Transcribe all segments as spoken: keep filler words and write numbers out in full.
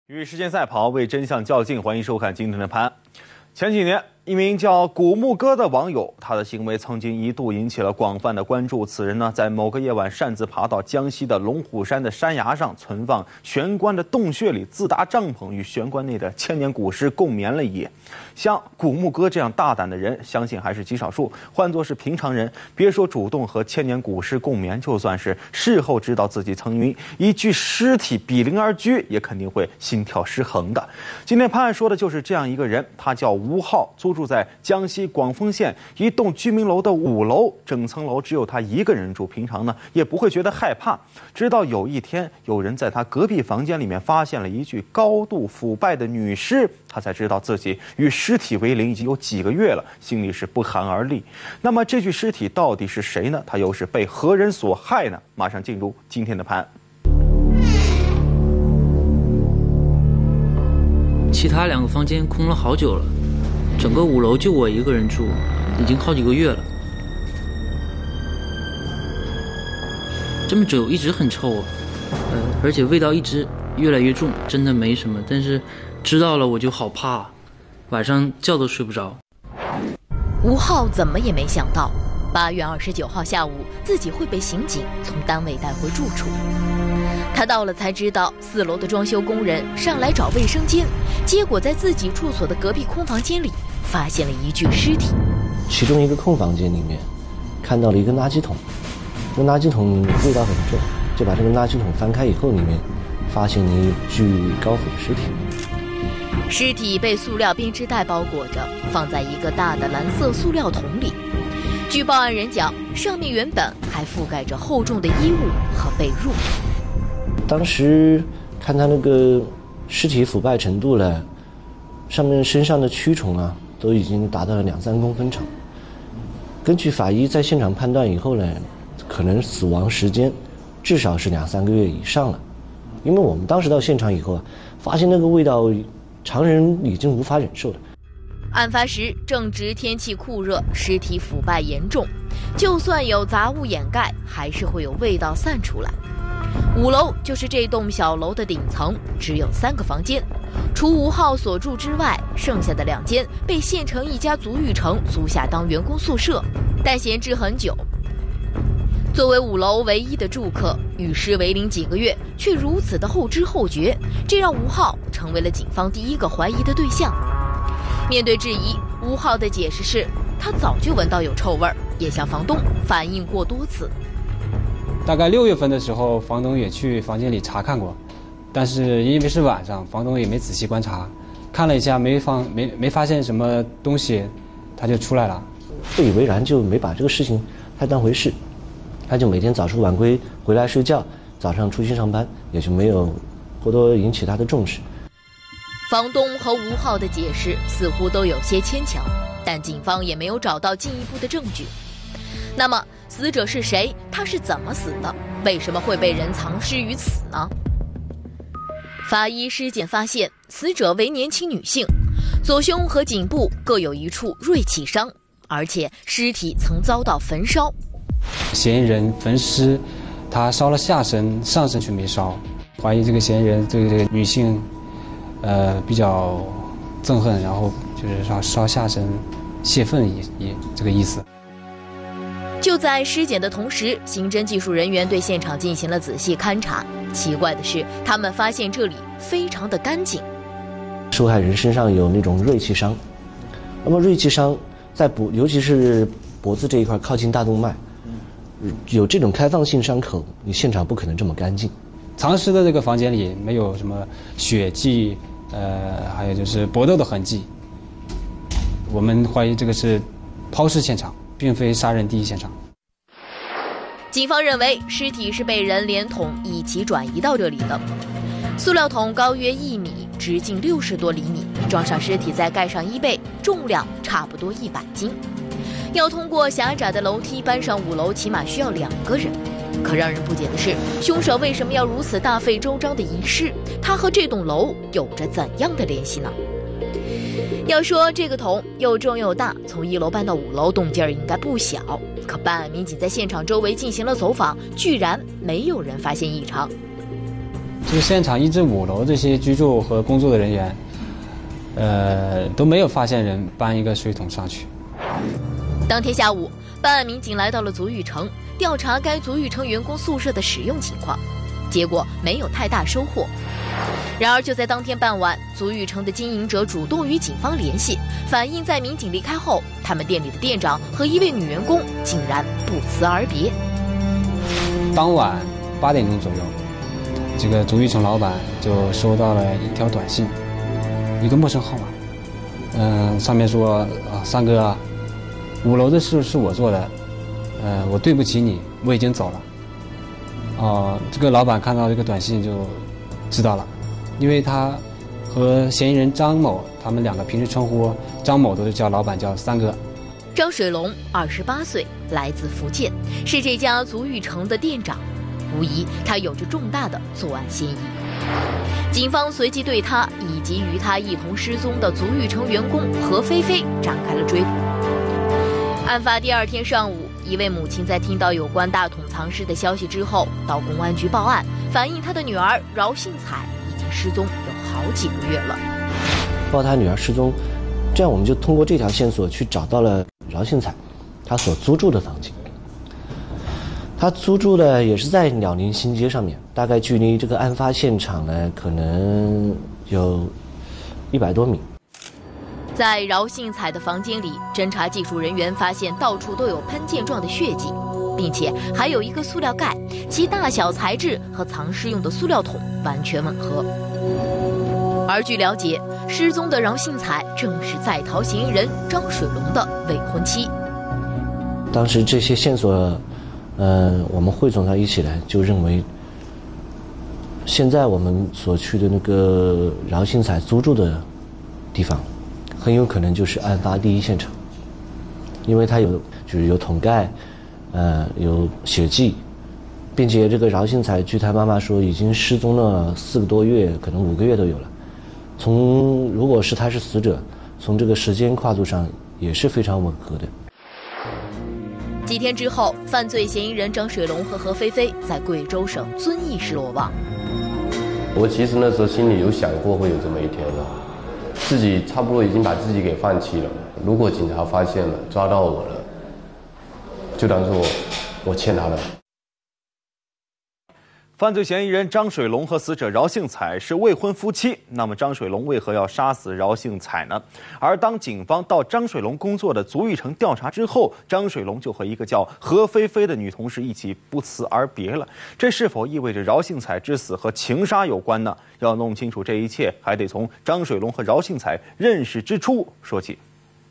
与时间赛跑，为真相较劲。欢迎收看今天的盘案。前几年，一名叫古木哥的网友，他的行为曾经一度引起了广泛的关注。此人呢，在某个夜晚擅自爬到江西的龙虎山的山崖上，存放玄关的洞穴里，自搭帐篷，与玄关内的千年古尸共眠了一夜。像古木哥这样大胆的人，相信还是极少数。换作是平常人，别说主动和千年古尸共眠，就算是事后知道自己曾与一具尸体比邻而居，也肯定会心跳失衡的。今天判案说的就是这样一个人，他叫吴浩，租住在江西广丰县一栋居民楼的五楼，整层楼只有他一个人住。平常呢，也不会觉得害怕。直到有一天，有人在他隔壁房间里面发现了一具高度腐败的女尸，他才知道自己与尸体为邻已经有几个月了，心里是不寒而栗。那么这具尸体到底是谁呢？他又是被何人所害呢？马上进入今天的盘案。 其他两个房间空了好久了，整个五楼就我一个人住，已经好几个月了。这么久一直很臭啊，呃，而且味道一直越来越重，真的没什么，但是知道了我就好怕，晚上觉都睡不着。 吴浩怎么也没想到，八月二十九号下午，自己会被刑警从单位带回住处。他到了才知道，四楼的装修工人上来找卫生间，结果在自己住所的隔壁空房间里发现了一具尸体。 其中一个空房间里面，看到了一个垃圾桶，这个垃圾桶味道很重，就把这个垃圾桶翻开以后，里面发现了一具高腐的尸体。 尸体被塑料编织袋包裹着，放在一个大的蓝色塑料桶里。据报案人讲，上面原本还覆盖着厚重的衣物和被褥。 当时看他那个尸体腐败程度了，上面身上的蛆虫啊，都已经达到了两三公分长。根据法医在现场判断以后呢，可能死亡时间至少是两三个月以上了。因为我们当时到现场以后啊，发现那个味道，常人已经无法忍受了。 案发时正值天气酷热，尸体腐败严重，就算有杂物掩盖，还是会有味道散出来。五楼就是这栋小楼的顶层，只有三个房间，除吴浩所住之外，剩下的两间被县城一家足浴城租下当员工宿舍，但闲置很久。作为五楼唯一的住客，与尸为邻几个月，却如此的后知后觉，这让吴浩成为了警方第一个怀疑的对象。面对质疑，吴浩的解释是，他早就闻到有臭味，也向房东反映过多次。 大概六月份的时候，房东也去房间里查看过，但是因为是晚上，房东也没仔细观察，看了一下没发没没发现什么东西，他就出来了。 不以为然，就没把这个事情太当回事，他就每天早出晚归回来睡觉，早上出去上班，也就没有过多引起他的重视。 房东和吴浩的解释似乎都有些牵强，但警方也没有找到进一步的证据。那么死者是谁？他是怎么死的？为什么会被人藏尸于此呢？法医尸检发现，死者为年轻女性，左胸和颈部各有一处锐器伤，而且尸体曾遭到焚烧。 嫌疑人焚尸，他烧了下身，上身却没烧，怀疑这个嫌疑人对这个女性，呃，比较憎恨，然后就是烧烧下身泄愤也也这个意思。 就在尸检的同时，刑侦技术人员对现场进行了仔细勘查。奇怪的是，他们发现这里非常的干净。 受害人身上有那种锐器伤，那么锐器伤在脖，尤其是脖子这一块靠近大动脉，有这种开放性伤口，你现场不可能这么干净。 藏尸的这个房间里没有什么血迹，呃，还有就是搏斗的痕迹。我们怀疑这个是抛尸现场，并非杀人第一现场。 警方认为尸体是被人连桶一起转移到这里的。塑料桶高约一米，直径六十多厘米，装上尸体再盖上衣被，重量差不多一百斤。要通过狭窄的楼梯搬上五楼，起码需要两个人。可让人不解的是，凶手为什么要如此大费周章的遗失？他和这栋楼有着怎样的联系呢？要说这个桶又重又大，从一楼搬到五楼，动静儿应该不小。可办案民警在现场周围进行了走访，居然没有人发现异常。 这个现场一至五楼这些居住和工作的人员，呃，都没有发现人搬一个水桶上去。 当天下午，办案民警来到了足浴城，调查该足浴城员工宿舍的使用情况，结果没有太大收获。然而，就在当天傍晚，足浴城的经营者主动与警方联系，反映在民警离开后，他们店里的店长和一位女员工竟然不辞而别。 当晚八点钟左右，这个足浴城老板就收到了一条短信，一个陌生号码，嗯、呃，上面说啊，三哥啊，五楼的事是我做的，呃，我对不起你，我已经走了。哦、呃，这个老板看到这个短信就知道了，因为他和嫌疑人张某，他们两个平时称呼张某都是叫老板叫三哥。 张水龙二十八岁，来自福建，是这家足浴城的店长，无疑他有着重大的作案嫌疑。警方随即对他以及与他一同失踪的足浴城员工何菲菲展开了追捕。案发第二天上午，一位母亲在听到有关大桶藏尸的消息之后，到公安局报案，反映她的女儿饶杏彩已经失踪有好几个月了。 报她女儿失踪，这样我们就通过这条线索去找到了饶杏彩她所租住的房间。她租住的也是在鸟林新街上面，大概距离这个案发现场呢，可能有一百多米。 在饶杏彩的房间里，侦查技术人员发现到处都有喷溅状的血迹，并且还有一个塑料盖，其大小材质和藏尸用的塑料桶完全吻合。而据了解，失踪的饶杏彩正是在逃嫌疑人张水龙的未婚妻。 当时这些线索，呃，我们汇总到一起来，就认为，现在我们所去的那个饶杏彩租住的地方，很有可能就是案发第一现场，因为它有就是有桶盖，呃，有血迹，并且这个饶杏彩据她妈妈说已经失踪了四个多月，可能五个月都有了。从如果是他是死者，从这个时间跨度上也是非常吻合的。 几天之后，犯罪嫌疑人张水龙和何菲菲在贵州省遵义市落网。 我其实那时候心里有想过会有这么一天的，自己差不多已经把自己给放弃了。如果警察发现了，抓到我了，就当做我欠他的。 犯罪嫌疑人张水龙和死者饶杏彩是未婚夫妻，那么张水龙为何要杀死饶杏彩呢？而当警方到张水龙工作的足浴城调查之后，张水龙就和一个叫何菲菲的女同事一起不辞而别了。这是否意味着饶杏彩之死和情杀有关呢？要弄清楚这一切，还得从张水龙和饶杏彩认识之初说起。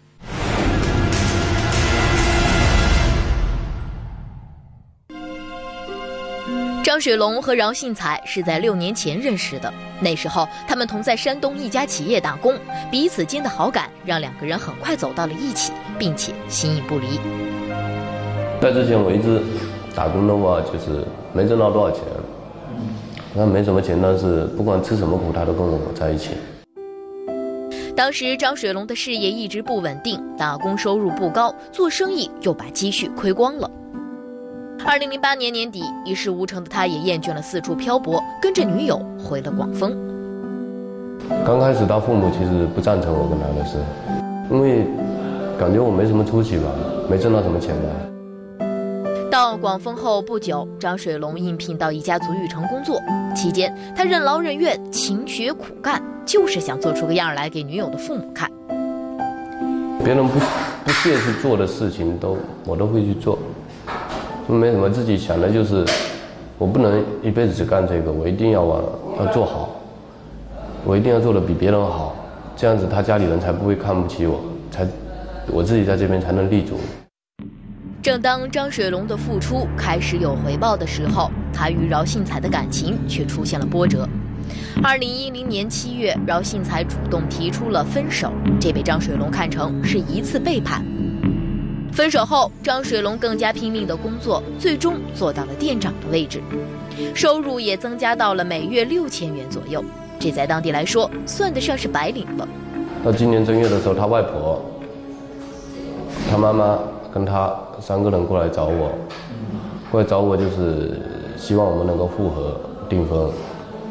张水龙和饶杏彩是在六年前认识的，那时候他们同在山东一家企业打工，彼此间的好感让两个人很快走到了一起，并且形影不离。 在之前我一直打工的话，就是没挣到多少钱，那没什么钱，但是不管吃什么苦，他都跟我在一起。 当时张水龙的事业一直不稳定，打工收入不高，做生意又把积蓄亏光了。二零零八年年底，一事无成的他也厌倦了四处漂泊，跟着女友回了广丰。 刚开始他父母其实不赞成我跟他的事，因为感觉我没什么出息吧，没挣到什么钱吧。 到广丰后不久，张水龙应聘到一家足浴城工作，期间他任劳任怨，勤学苦干，就是想做出个样来给女友的父母看。 别人不不屑去做的事情都我都会去做。没什么，自己想的就是，我不能一辈子只干这个，我一定要往要做好，我一定要做得比别人好，这样子他家里人才不会看不起我，才我自己在这边才能立足。 正当张水龙的付出开始有回报的时候，他与饶杏彩的感情却出现了波折。二零一零年七月，饶杏彩主动提出了分手，这被张水龙看成是一次背叛。分手后，张水龙更加拼命的工作，最终做到了店长的位置，收入也增加到了每月六千元左右，这在当地来说算得上是白领了。 到今年正月的时候，他外婆、他妈妈跟他三个人过来找我，过来找我就是希望我们能够复合订婚。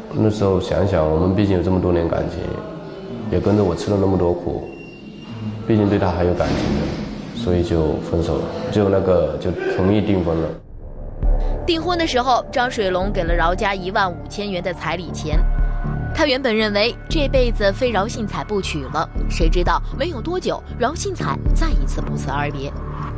那时候想想，我们毕竟有这么多年感情，也跟着我吃了那么多苦，毕竟对他还有感情的，所以就分手了，就那个就同意订婚了。 订婚的时候，张水龙给了饶家一万五千元的彩礼钱。他原本认为这辈子非饶信彩不娶了，谁知道没有多久，饶信彩再一次不辞而别。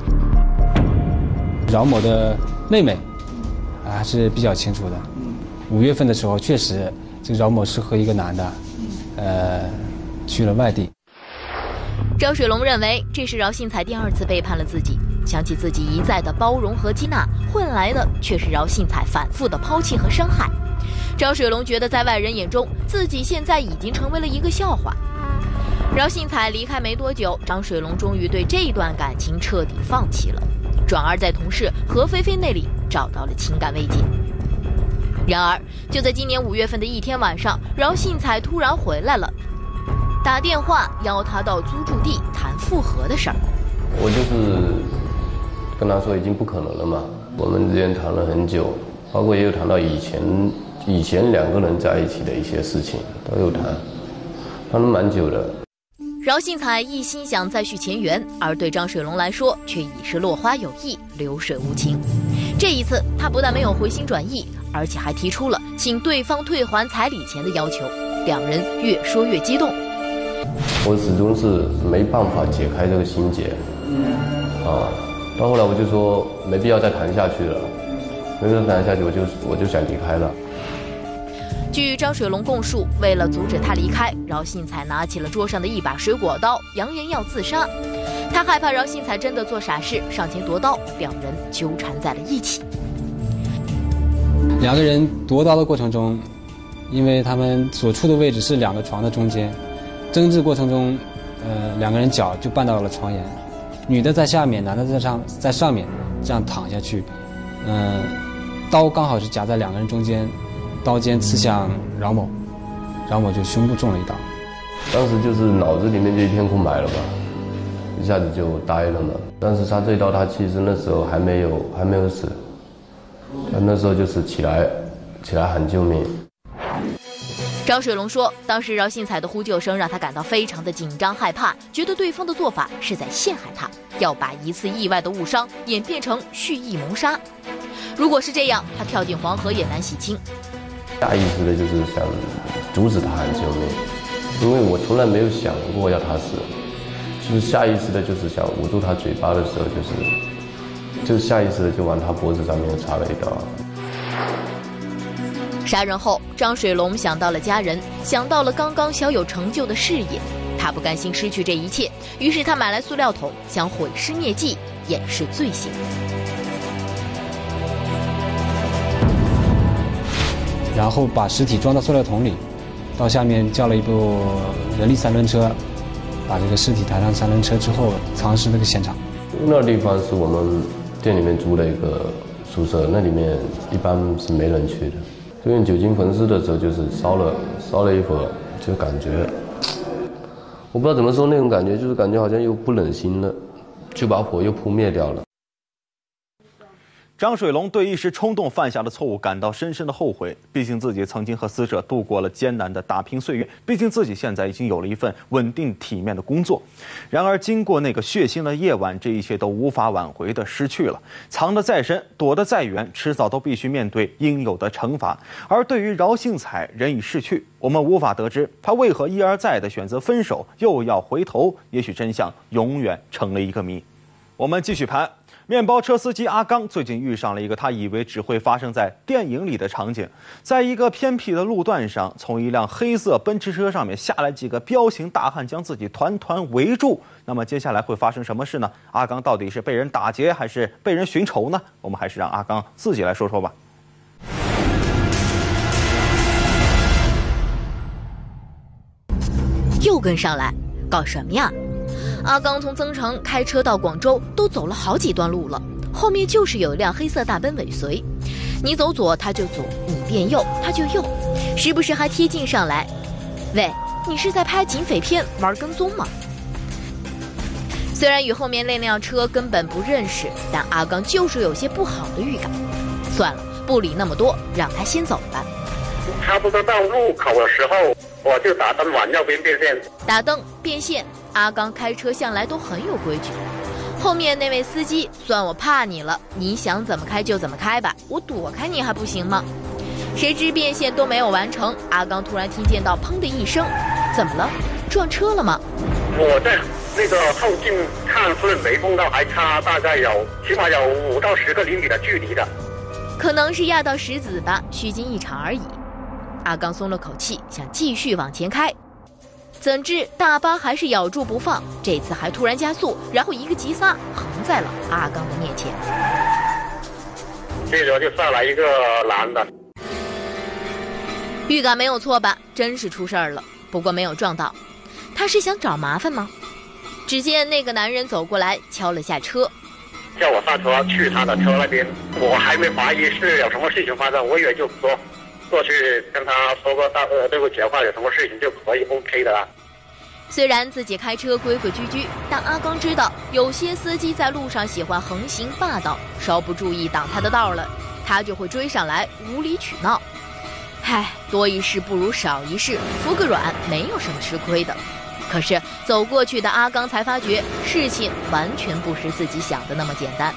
饶某的妹妹啊还是比较清楚的。五月份的时候，确实这个饶某是和一个男的，呃，去了外地。 张水龙认为这是饶信彩第二次背叛了自己，想起自己一再的包容和接纳，换来的却是饶信彩反复的抛弃和伤害。张水龙觉得在外人眼中，自己现在已经成为了一个笑话。饶信彩离开没多久，张水龙终于对这段感情彻底放弃了，转而在同事何菲菲那里找到了情感慰藉。然而，就在今年五月份的一天晚上，饶信彩突然回来了，打电话邀他到租住地谈复合的事儿。 我就是跟他说已经不可能了嘛，我们之间谈了很久，包括也有谈到以前以前两个人在一起的一些事情都有谈，谈了蛮久的。 饶信彩一心想再续前缘，而对张水龙来说却已是落花有意，流水无情。这一次，他不但没有回心转意，而且还提出了请对方退还彩礼钱的要求。两人越说越激动。 我始终是没办法解开这个心结，啊，到后来我就说没必要再谈下去了，没必要再谈下去，我就我就想离开了。 据张水龙供述，为了阻止他离开，饶信彩拿起了桌上的一把水果刀，扬言要自杀。他害怕饶信彩真的做傻事，上前夺刀，两人纠缠在了一起。 两个人夺刀的过程中，因为他们所处的位置是两个床的中间，争执过程中，呃，两个人脚就绊到了床沿，女的在下面，男的在上，在上面，这样躺下去，嗯、呃，刀刚好是夹在两个人中间。刀尖刺向饶某，饶某就胸部中了一刀。 当时就是脑子里面就一片空白了吧，一下子就呆了嘛。但是他这一刀，他其实那时候还没有还没有死，他那时候就是起来起来喊救命。 张水龙说，当时饶信彩的呼救声让他感到非常的紧张害怕，觉得对方的做法是在陷害他，要把一次意外的误伤演变成蓄意谋杀。如果是这样，他跳进黄河也难洗清。 下意识的就是想阻止他喊救命，因为我从来没有想过要他死，就是下意识的就是想捂住他嘴巴的时候，就是就是下意识的就往他脖子上面插了一刀。 杀人后，张水龙想到了家人，想到了刚刚小有成就的事业，他不甘心失去这一切，于是他买来塑料桶，想毁尸灭迹，掩饰罪行。 然后把尸体装到塑料桶里，到下面叫了一部人力三轮车，把这个尸体抬上三轮车之后，藏尸那个现场。 那地方是我们店里面租的一个宿舍，那里面一般是没人去的。就用酒精焚尸的时候，就是烧了烧了一会儿，就感觉我不知道怎么说，那种感觉就是感觉好像又不忍心了，就把火又扑灭掉了。 张水龙对一时冲动犯下的错误感到深深的后悔，毕竟自己曾经和死者度过了艰难的打拼岁月，毕竟自己现在已经有了一份稳定体面的工作。然而经过那个血腥的夜晚，这一切都无法挽回的失去了，藏得再深，躲得再远，迟早都必须面对应有的惩罚。而对于饶信彩，人已逝去，我们无法得知他为何一而再的选择分手，又要回头，也许真相永远成了一个谜。我们继续盘。面包车司机阿刚最近遇上了一个他以为只会发生在电影里的场景，在一个偏僻的路段上，从一辆黑色奔驰车上面下来几个彪形大汉，将自己团团围住。那么接下来会发生什么事呢？阿刚到底是被人打劫还是被人寻仇呢？我们还是让阿刚自己来说说吧。 又跟上来，搞什么呀？阿刚从增城开车到广州都走了好几段路了，后面就是有一辆黑色大奔尾随，你走左他就左，你变右他就右，时不时还贴近上来。喂，你是在拍警匪片玩跟踪吗？虽然与后面那辆车根本不认识，但阿刚就是有些不好的预感。算了，不理那么多，让他先走吧。 差不多到路口的时候，我就打灯往右边变线。 打灯变线，阿刚开车向来都很有规矩。后面那位司机，算我怕你了，你想怎么开就怎么开吧，我躲开你还不行吗？谁知变线都没有完成，阿刚突然听见到砰的一声，怎么了？撞车了吗？ 我在那个后镜看是没碰到，还差大概有起码有五到十个厘米的距离的。 可能是压到石子吧，虚惊一场而已。阿刚松了口气，想继续往前开，怎知大巴还是咬住不放，这次还突然加速，然后一个急刹，横在了阿刚的面前。 接着就上来一个男的， 预感没有错吧？真是出事儿了，不过没有撞到。他是想找麻烦吗？只见那个男人走过来，敲了下车， 叫我上车去他的车那边。我还没怀疑是有什么事情发生，我以为就说过去跟他说个大呃对不起的话，有什么事情就可以 OK 的啊。 虽然自己开车规规矩矩，但阿刚知道有些司机在路上喜欢横行霸道，稍不注意挡他的道了，他就会追上来无理取闹。唉，多一事不如少一事，服个软没有什么吃亏的。可是走过去的阿刚才发觉，事情完全不是自己想的那么简单。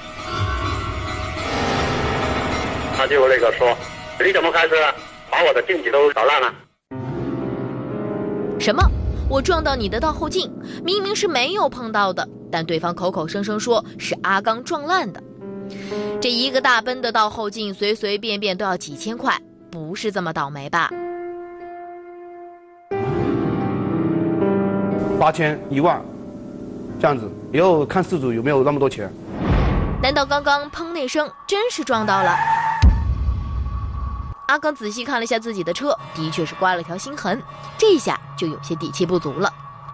他就那个说，你怎么开车啊？把我的镜子都搞烂了。 什么？我撞到你的倒后镜，明明是没有碰到的，但对方口口声声说是阿刚撞烂的。这一个大奔的倒后镜随随便便都要几千块，不是这么倒霉吧？ 八千一万，这样子，以后看事主有没有那么多钱。 难道刚刚砰那声真是撞到了？阿刚仔细看了下自己的车，的确是刮了条心痕，这下就有些底气不足了。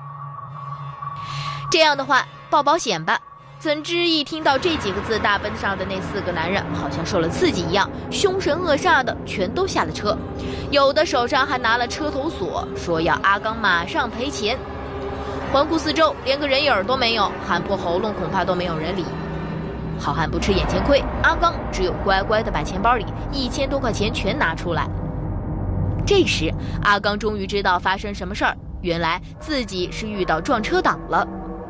这样的话，报保险吧。怎知一听到这几个字，大奔上的那四个男人好像受了刺激一样，凶神恶煞的全都下了车，有的手上还拿了车头锁，说要阿刚马上赔钱。环顾四周，连个人影儿都没有，喊破喉咙恐怕都没有人理。好汉不吃眼前亏，阿刚只有乖乖的把钱包里一千多块钱全拿出来。这时阿刚终于知道发生什么事儿，原来自己是遇到撞车党了。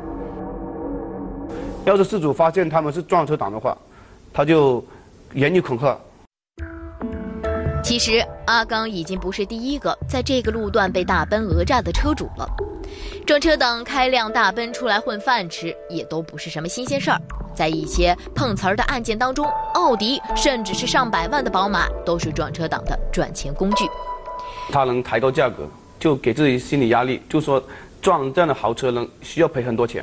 要是事主发现他们是撞车党的话，他就严厉恐吓。 其实阿刚已经不是第一个在这个路段被大奔讹诈的车主了，撞车党开辆大奔出来混饭吃也都不是什么新鲜事儿。在一些碰瓷儿的案件当中，奥迪甚至是上百万的宝马都是撞车党的赚钱工具。 他能抬高价格，就给自己心理压力，就说撞这样的豪车能需要赔很多钱。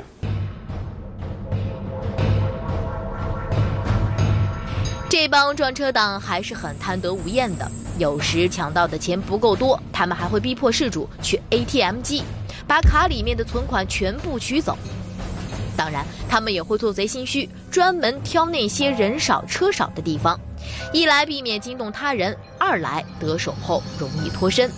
这帮撞车党还是很贪得无厌的，有时抢到的钱不够多，他们还会逼迫事主去 A T M 机，把卡里面的存款全部取走。当然，他们也会做贼心虚，专门挑那些人少车少的地方，一来避免惊动他人，二来得手后容易脱身。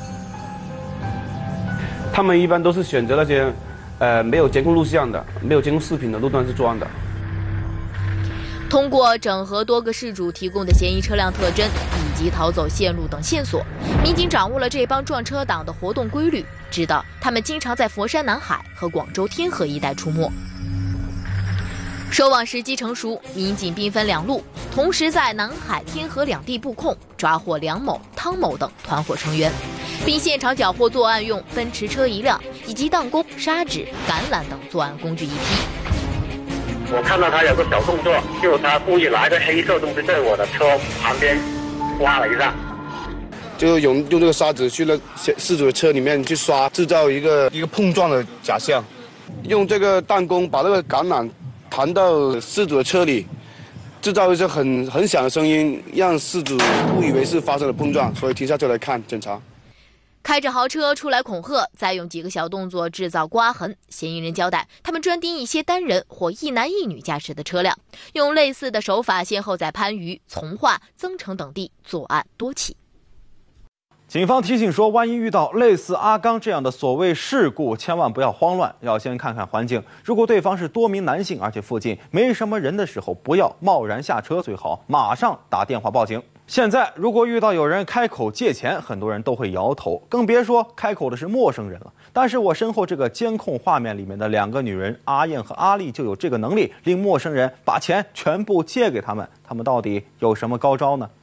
他们一般都是选择那些，呃，没有监控录像的、没有监控视频的路段去作案的。 通过整合多个事主提供的嫌疑车辆特征以及逃走线路等线索，民警掌握了这帮撞车党的活动规律，知道他们经常在佛山南海和广州天河一带出没。收网时机成熟，民警兵分两路，同时在南海、天河两地布控，抓获梁某、汤某等团伙成员，并现场缴获作案用奔驰车一辆，以及弹弓、砂纸、橄榄等作案工具一批。 我看到他有个小动作，就他故意拿个黑色东西在我的车旁边刮了一下， 就用用这个砂纸去了事主的车里面去刷，制造一个一个碰撞的假象，用这个弹弓把那个橄榄弹到事主的车里，制造一些很很响的声音，让事主误以为是发生了碰撞，所以停下车来看检查。 开着豪车出来恐吓，再用几个小动作制造刮痕。嫌疑人交代，他们专盯一些单人或一男一女驾驶的车辆，用类似的手法先后在番禺、从化、增城等地作案多起。 警方提醒说，万一遇到类似阿刚这样的所谓事故，千万不要慌乱，要先看看环境。如果对方是多名男性，而且附近没什么人的时候，不要贸然下车，最好马上打电话报警。现在如果遇到有人开口借钱，很多人都会摇头，更别说开口的是陌生人了。但是我身后这个监控画面里面的两个女人阿燕和阿丽就有这个能力，令陌生人把钱全部借给他们。他们到底有什么高招呢？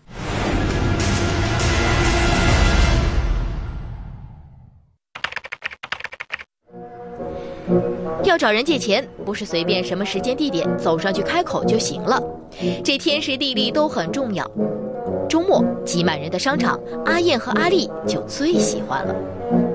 要找人借钱，不是随便什么时间地点走上去开口就行了，这天时地利都很重要。周末挤满人的商场，阿燕和阿丽就最喜欢了。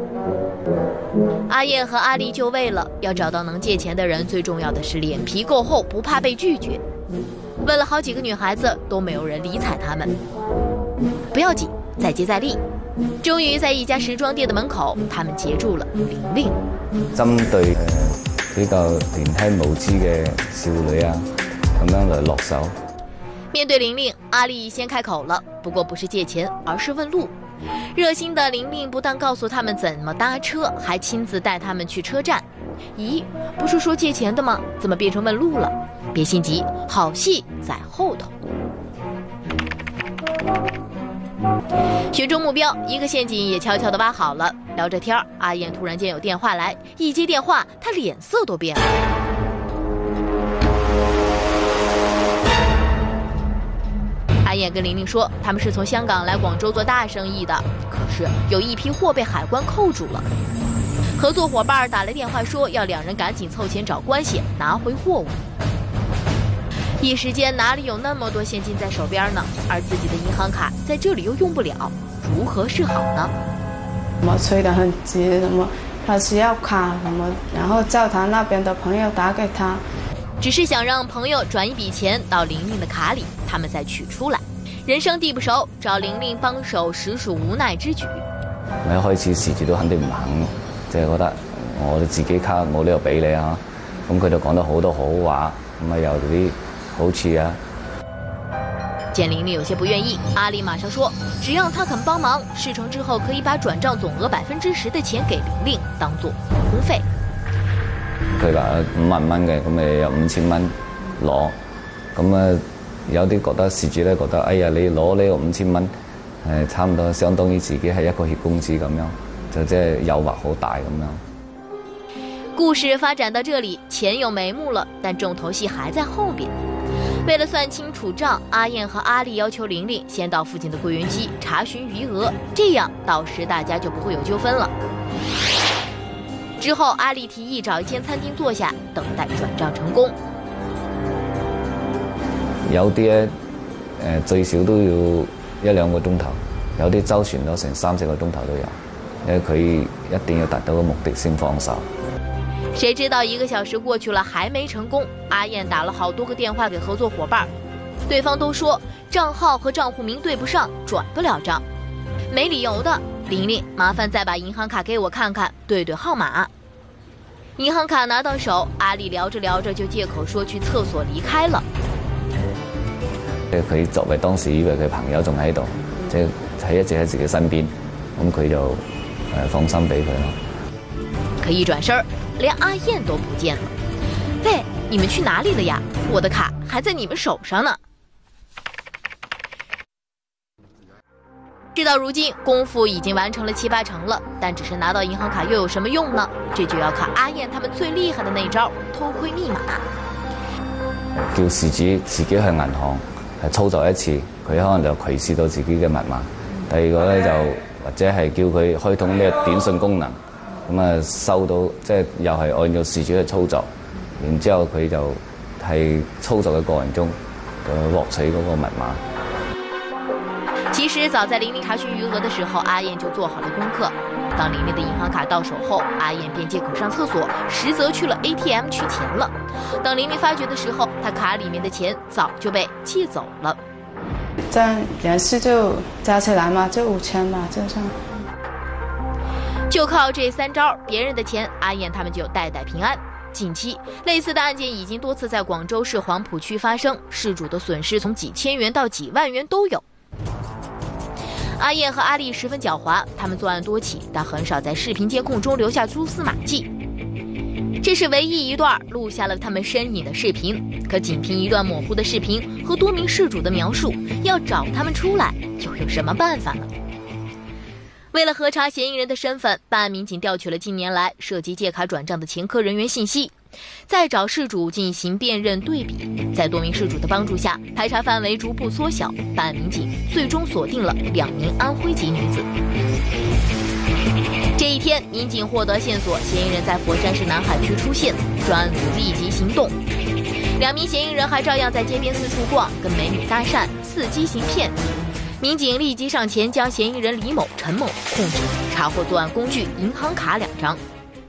阿燕和阿丽就为了要找到能借钱的人，最重要的是脸皮够厚，不怕被拒绝。问了好几个女孩子，都没有人理睬他们。不要紧，再接再厉。终於在一家時裝店的門口，他們截住了玲玲。 針對誒比較年輕無知嘅少女啊，咁樣嚟落手。 面對玲玲，阿麗先開口了，不過不是借錢，而是問路。熱心的玲玲不但告訴他們怎麼搭車，還親自帶他們去車站。咦，不是說借錢的嗎？怎麼變成問路了？別心急，好戲在後頭。选中目标，一个陷阱也悄悄地挖好了。聊着天，阿燕突然间有电话来，一接电话，她脸色都变了。阿燕跟玲玲说，他们是从香港来广州做大生意的，可是有一批货被海关扣住了。合作伙伴打来电话说，要两人赶紧凑钱找关系拿回货物。一時間哪裡有那麼多現金在手邊呢？而自己的銀行卡在這裡又用不了，如何是好呢？ 我催得很急，什麼他需要卡什麼，然後叫他那邊的朋友打給他， 只是想讓朋友轉一筆錢到玲玲的卡裡，他們再取出來。人生地不熟，找玲玲幫手實屬無奈之舉。 我一開始事主都肯定唔肯，即係覺得我自己卡冇理由俾你啊，咁佢就講得好多好話，咁啊有啲好處啊。 见玲玲有些不願意，阿麗馬上說，只要她肯幫忙，事成之後可以把轉賬總額百分之十的錢給玲玲，當做員工費。 佢話五萬蚊嘅，咁咪有五千蚊攞，咁啊有啲覺得事主咧覺得，哎呀你攞呢個五千蚊，誒差唔多相當於自己係一個月工資咁樣，就即係誘惑好大咁樣。 故事發展到這裡，錢有眉目了，但重頭戲還在後邊。為了算清楚賬，阿燕和阿麗要求玲玲先到附近的櫃員機查詢餘額，這樣到時大家就不會有糾紛了。之後，阿麗提議找一間餐廳坐下，等待轉賬成功。 有啲咧，誒最少都要一兩個鐘頭，有啲周旋咗成三四個鐘頭都有，因為佢一定要達到個目的先放手。 誰知道一個小時過去了還沒成功，阿燕打了好多個電話給合作夥伴，對方都說賬號和賬戶名對不上，轉不了賬。沒理由的，玲玲麻煩再把銀行卡給我看看，對對號碼。銀行卡拿到手，阿麗聊着聊着就借口說去廁所離開了。 佢作為當時以為佢朋友仲喺度，即係一直喺自己身邊，咁佢就誒放心俾佢咯。 可一轉身，連阿燕都不見了。喂，你們去哪裡了呀？我的卡還在你們手上呢。事到如今，功夫已經完成了七八成了，但只是拿到銀行卡又有什麼用呢？這就要靠阿燕他們最厲害的那招——偷窺密碼。 叫事主自己去銀行係操作一次，佢可能就窺視到自己嘅密碼。第二個咧就或者係叫佢開通呢個短信功能。咁啊，收到即係又係按照事主去操作，然之後佢就係操作嘅過程中，誒獲取嗰個密碼。 其實早在玲玲查詢餘額的時候，阿燕就做好了功課。當玲玲的銀行卡到手後，阿燕便借口上廁所，實則去了 A T M 取錢了。當玲玲發覺的時候，她卡裡面的錢早就被借走了。 這樣連續就加起來嘛，就五千吧，這樣。 就靠這三招，別人的錢，阿燕他們就代代平安。近期，類似的案件已經多次在廣州市黃埔區發生，事主的損失從幾千元到幾萬元都有。 阿燕和阿丽十分狡猾，他们作案多起，但很少在视频监控中留下蛛丝马迹。这是唯一一段录下了他们身影的视频，可仅凭一段模糊的视频和多名事主的描述，要找他们出来又有什么办法呢？为了核查嫌疑人的身份，办案民警调取了近年来涉及借卡转账的前科人员信息，再找事主进行辨认对比，在多名事主的帮助下，排查范围逐步缩小，办案民警最终锁定了两名安徽籍女子。这一天，民警获得线索，嫌疑人在佛山市南海区出现，专案组立即行动。两名嫌疑人还照样在街边四处逛，跟美女搭讪，伺机行骗。民警立即上前将嫌疑人李某、陈某控制，查获作案工具银行卡两张。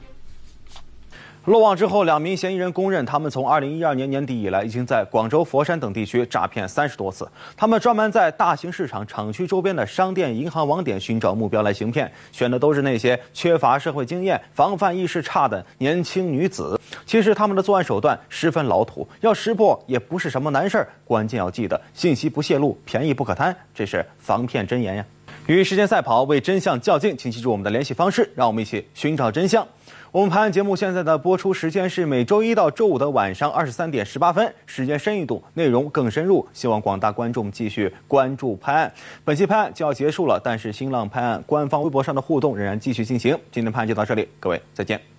落网之后，两名嫌疑人供认，他们从二零一二年年底以来，已经在广州、佛山等地区诈骗三十多次。他们专门在大型市场、厂区周边的商店、银行、网点寻找目标来行骗，选的都是那些缺乏社会经验、防范意识差的年轻女子。其实他们的作案手段十分老土，要识破也不是什么难事儿，关键要记得信息不泄露，便宜不可贪，这是防骗箴言呀。与时间赛跑，为真相较劲，请记住我们的联系方式，让我们一起寻找真相。我们拍案节目现在的播出时间是每周一到周五的晚上二十三点十八分，时间深一度，内容更深入，希望广大观众继续关注拍案。本期拍案就要结束了，但是新浪拍案官方微博上的互动仍然继续进行。今天拍案就到这里，各位再见。